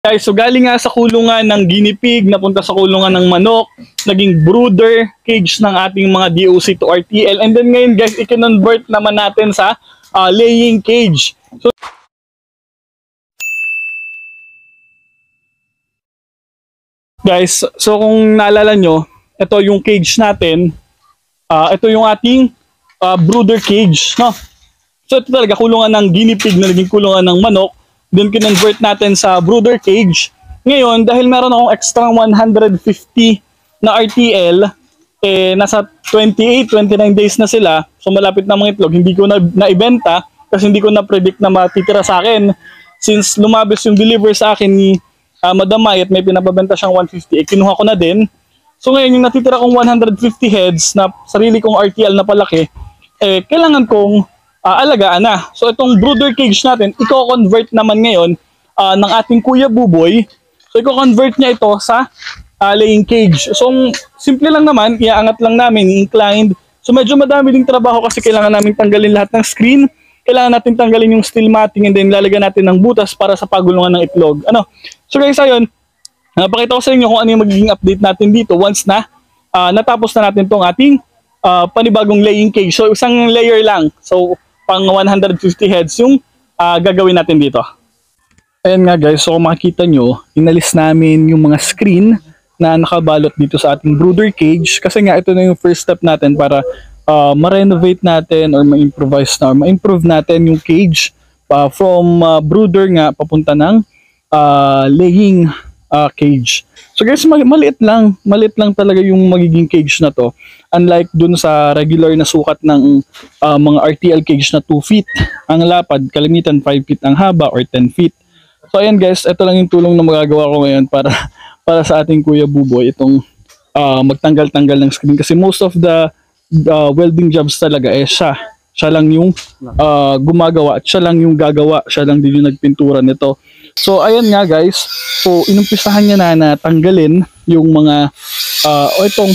Guys, so galing nga sa kulungan ng guinea pig, napunta sa kulungan ng manok, naging brooder cage ng ating mga DOC to RTL. And then ngayon guys, i-convert naman natin sa laying cage. So guys, so kung naalala nyo, ito yung cage natin. Ito yung ating brooder cage, no? So ito talaga kulungan ng guinea pig na naging kulungan ng manok. Then kinonvert natin sa brooder cage. Ngayon, dahil meron akong extra 150 na RTL, nasa 29 days na sila. So malapit na mga itlog, hindi ko na naibenta kasi hindi ko na predict na matitira sa akin. Since lumabis yung deliver sa akin ni Madam May at may pinapabenta siyang 150, kinuha ko na din. So ngayon, yung natitira kong 150 heads na sarili kong RTL na palaki, kailangan kong alagaan na. So itong brooder cage natin, i-convert naman ngayon ng ating Kuya Buboy. So i-convert niya ito sa laying cage. So simple lang naman, iaangat lang namin, inclined. So medyo madami ding trabaho kasi kailangan namin tanggalin lahat ng screen. Kailangan natin tanggalin yung steel matting and then lalagyan natin ng butas para sa pagulungan ng itlog. So guys, ayun, napakita ko sa inyo kung ano yung magiging update natin dito once na natapos na natin tong ating panibagong laying cage. So isang layer lang. So pang 150 heads yung gagawin natin dito. Ayan nga guys, so kung makikita nyo, inalis namin yung mga screen na nakabalot dito sa ating brooder cage kasi nga ito na yung first step natin para ma-renovate natin or ma-improvise na or ma-improve natin yung cage from brooder nga papunta ng laying cage. So guys, maliit lang talaga yung magiging cage na to. Unlike dun sa regular na sukat ng mga RTL cage na 2 feet ang lapad, kalimitan 5 feet ang haba or 10 feet. So ayan guys, ito lang yung tulong na magagawa ko ngayon para sa ating Kuya Buboy, itong magtanggal-tanggal ng screen kasi most of the welding jobs talaga siya lang yung gumagawa at siya lang yung gagawa, siya lang din yung nagpintura nito. So ayan nga guys, so inumpisahan niya na tanggalin yung mga itong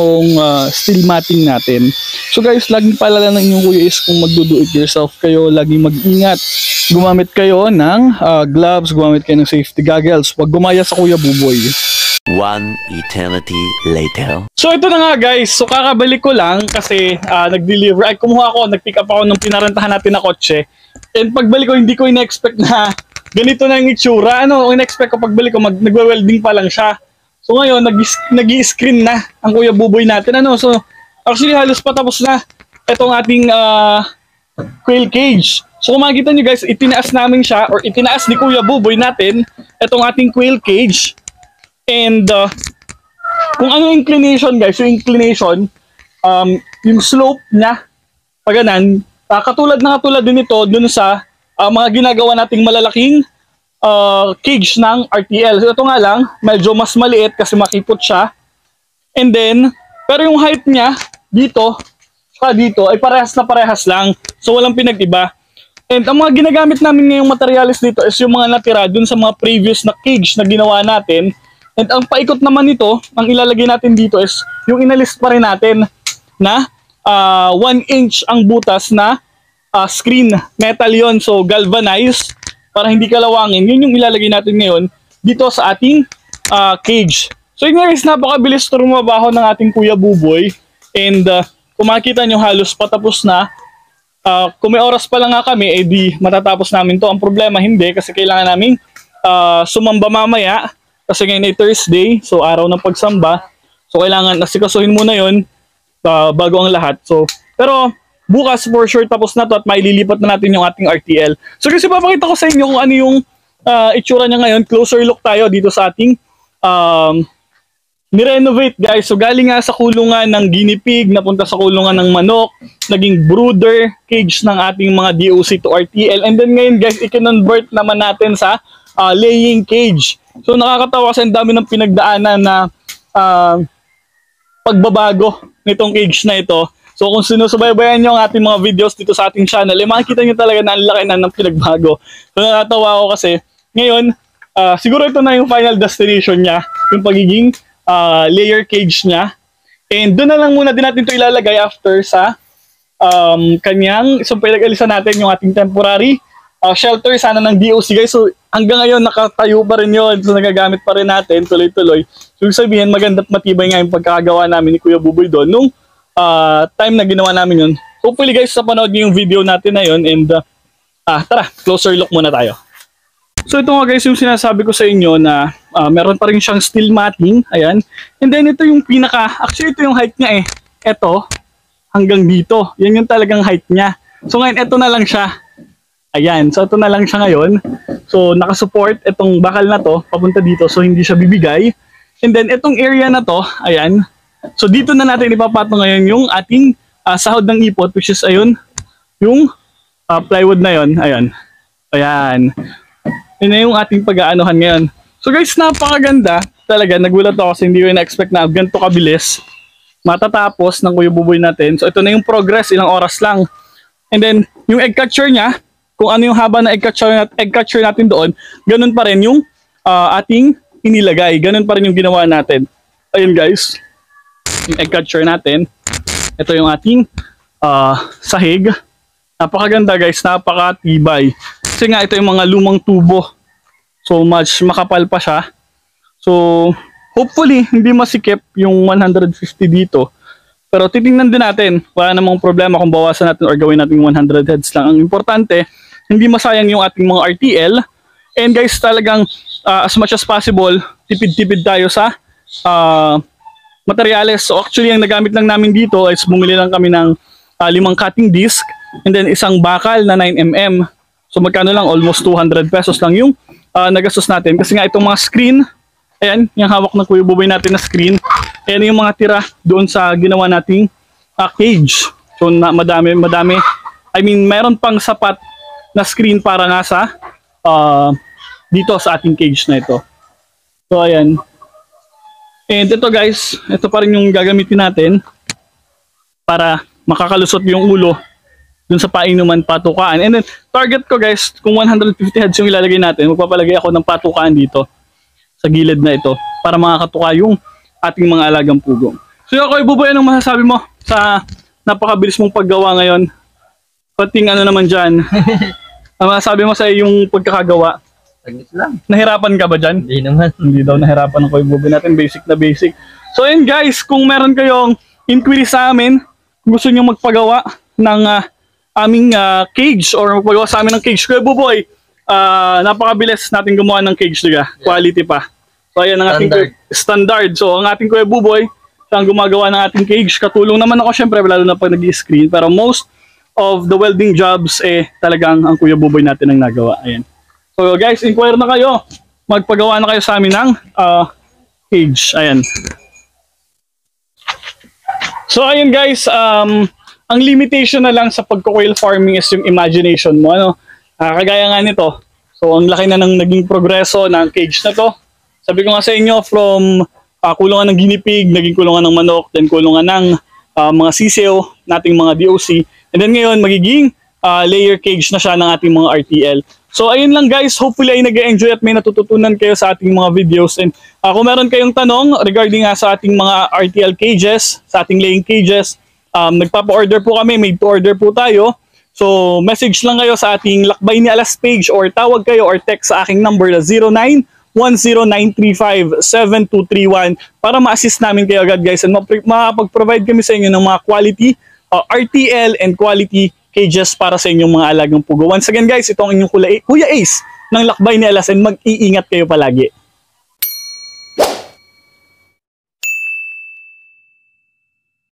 steel matting natin. So guys, laging paalala ng inyong kuya is kung magdo-do it yourself kayo, laging mag-ingat. Gumamit kayo ng gloves, gumamit kayo ng safety goggles. Huwag gumaya sa Kuya Buboy. One eternity later. So ito na nga guys, so kakabalik ko lang kasi nag-deliver, nag-pick up ako ng pinarentahan natin na kotse. And pagbalik ko, hindi ko ina-expect na ganito na yung itsura. In-expect ko pagbalik ko, nagwe-welding pa lang siya. So ngayon, nag-i-screen na ang Kuya Buboy natin. So actually halos patapos na itong ating quail cage. So kung makikita nyo guys, itinaas namin siya or itinaas ni Kuya Buboy natin itong ating quail cage. And kung ano yung inclination guys, yung inclination, yung slope niya, paganan, katulad din ito dun sa mga ginagawa nating malalaking cage ng RTL. So ito nga lang, medyo mas maliit kasi makipot siya. And then, pero yung height niya dito, saka dito ay parehas lang. So walang pinag-iba. And ang mga ginagamit namin ngayong materials dito is yung mga natira dun sa mga previous na cage na ginawa natin. And ang paikot naman nito, ang ilalagay natin dito is yung inalis pa rin natin na 1 inch ang butas na screen. Metal yon, so galvanized para hindi kalawangin. Yun yung ilalagay natin ngayon dito sa ating cage. So yun guys, napakabilis trumabaho ng ating Kuya Buboy. And kung makikita nyo, halos patapos na. Kung may oras pa lang nga kami, di matatapos namin to. Ang problema hindi kasi kailangan namin sumamba mamaya. Kasi ngayon ay Thursday, so araw ng pagsamba. So kailangan asikasuhin muna yon bago ang lahat. So, pero bukas for sure tapos na to at maililipat na natin yung ating RTL. So kasi papakita ko sa inyo kung ano yung itsura niya ngayon. Closer look tayo dito sa ating ni-renovate guys. So galing nga sa kulungan ng guinea pig, napunta sa kulungan ng manok, naging brooder cage ng ating mga DOC to RTL. And then ngayon guys, i-convert naman natin sa laying cage. So nakakatawa kasi ang dami ng pinagdaanan na pagbabago nitong cage na ito. So kung sinusubaybayan nyo ang ating mga videos dito sa ating channel, makikita nyo talaga na ang laki na ng pinagbago. So nakakatawa ako kasi ngayon, siguro ito na yung final destination niya, yung pagiging layer cage niya. And doon na lang muna din natin ito ilalagay after sa kanyang, so pinag-alisan natin yung ating temporary shelter sana ng DOC guys. So hanggang ngayon nakatayo pa rin yun. So nagagamit pa rin natin tuloy-tuloy. So ibig sabihin maganda at matibay nga yung pagkakagawa namin ni Kuya Buboy doon nung time na ginawa namin yun. Hopefully guys, sa panood niyo yung video natin na yun, and tara, closer look muna tayo. So ito nga guys yung sinasabi ko sa inyo na meron pa rin siyang steel matting, ayan. And then ito yung actually ito yung height niya eh. Ito, hanggang dito. Yan yung talagang height niya. So ngayon, ito na lang siya. Ayan, so ito na lang siya ngayon. So nakasupport itong bakal na to, papunta dito, so hindi siya bibigay. And then itong area na to, ayan. So dito na natin ipapatong ngayon yung ating sahod ng ipot, which is ayun, yung plywood na yon, ayan. Ayan. Yun na yung ating pag-aanohan ngayon. So guys, napakaganda. Talaga, nagulat ako kasi hindi ko na-expect na ganito kabilis matatapos ng Kuya Buboy natin. So ito na yung progress, ilang oras lang. And then, yung egg catcher niya, kung ano yung haba na egg catcher natin doon, ganun pa rin yung ating inilagay. Ganun pa rin yung ginawa natin. Ayun guys, yung egg catcher natin. Ito yung ating sahig. Napakaganda guys, napakatibay. Kasi nga ito yung mga lumang tubo. So much makapal pa siya. So hopefully hindi masikip yung 150 dito. Pero titingnan din natin. Wala namang problema kung bawasan natin or gawin natin 100 heads lang. Ang importante, hindi masayang yung ating mga RTL. And guys, talagang as much as possible, tipid-tipid tayo sa materials. So actually, ang nagamit lang namin dito is bumili lang kami ng 5 cutting disc and then isang bakal na 9mm. So magkano lang, almost 200 pesos lang yung nagastos natin. Kasi nga itong mga screen, ayan, yung hawak ng Kuya Buboy natin na screen, ayan yung mga tira doon sa ginawa nating cage. So madami. I mean, mayroon pang sapat na screen para nga sa dito sa ating cage na ito. So ayan. And ito guys, ito pa rin yung gagamitin natin para makakalusot yung ulo dun sa painuman patukaan. And then target ko guys, kung 150 heads yung ilalagay natin, magpapalagay ako ng patukaan dito sa gilid na ito para makakatuka yung ating mga alagang pugo. So ako, Buboy, anong masasabi mo sa napakabilis mong paggawa ngayon? Pating ano naman dyan? Ang masasabi mo sa yung pagkakagawa? Saglit lang. Nahirapan ka ba dyan? Hindi naman. Hindi daw nahirapan ako yung Buboy natin, basic na basic. So yun guys, kung meron kayong inquiry sa amin, gusto nyo magpagawa ng aming cage or magpagawa sa amin ng cage, Kuya Buboy, napakabilis natin gumawa ng cage, diga? Quality pa. So ayan ang ating standard. So ang ating Kuya Buboy, siya ang gumagawa ng ating cage. Katulong naman ako syempre, lalo na pag nag-screen. Pero most of the welding jobs, talagang ang Kuya Buboy natin ang nagawa. Ayan. So guys, inquire na kayo. Magpagawa na kayo sa amin ng cage. Ayan. So ayun guys, ang limitation na lang sa pagko-quail farming is yung imagination mo, ano? Kagaya nga nito. So ang laki na ng naging progreso ng cage na to. Sabi ko nga sa inyo, from kulungan ng guinea pig, naging kulungan ng manok, then kulungan ng mga sisiw, nating mga DOC. And then ngayon, magiging layer cage na siya ng ating mga RTL. So ayun lang guys, hopefully ay nag-enjoy at may natututunan kayo sa ating mga videos. And kung meron kayong tanong regarding sa ating mga RTL cages, sa ating laying cages, nagpapa-order po kami, made to order po tayo. So message lang kayo sa ating Lakbay ni Alas page or tawag kayo or text sa aking number na 0910-935-7231 para ma-assist namin kayo agad guys, and makapag-provide kami sa inyo ng mga quality RTL and quality cages para sa inyong mga alagang pugo. Once again guys, ito ang inyong Kuya Ace ng Lakbay ni Alas, and mag-iingat kayo palagi.